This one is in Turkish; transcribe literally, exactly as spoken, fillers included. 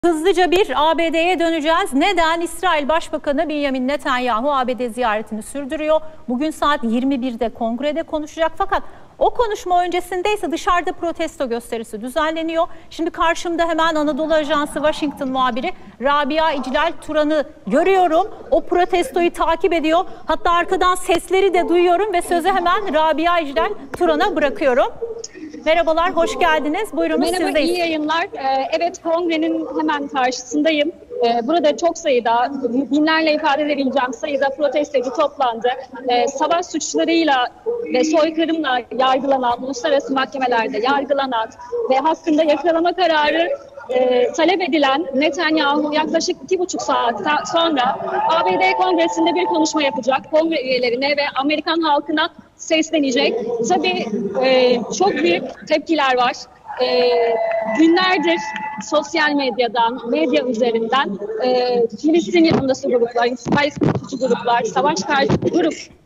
Hızlıca bir A B D'ye döneceğiz. Neden? İsrail Başbakanı Benjamin Netanyahu A B D ziyaretini sürdürüyor. Bugün saat yirmi birde kongrede konuşacak, fakat o konuşma öncesinde ise dışarıda protesto gösterisi düzenleniyor. Şimdi karşımda hemen Anadolu Ajansı Washington muhabiri Rabia İclal Turan'ı görüyorum. O protestoyu takip ediyor. Hatta arkadan sesleri de duyuyorum ve sözü hemen Rabia İclal Turan'a bırakıyorum. Merhabalar, hoş geldiniz. Buyurunuz, Merhaba, sizdeyiz. iyi yayınlar. Ee, evet, kongrenin hemen karşısındayım. Ee, burada çok sayıda, binlerle ifade edebileceğim sayıda protestocu toplandı. Ee, savaş suçlarıyla ve soykırımla yargılanan, uluslararası mahkemelerde yargılanan ve hakkında yakalama kararı e, talep edilen Netanyahu yaklaşık iki buçuk saat sonra A B D Kongresi'nde bir konuşma yapacak. Kongre üyelerine ve Amerikan halkına seslenecek. Tabii e, çok büyük tepkiler var. E, günlerdir sosyal medyadan, medya üzerinden e, Filistin yanlısı gruplar, İsrail karşıtı gruplar, savaş karşıtı grup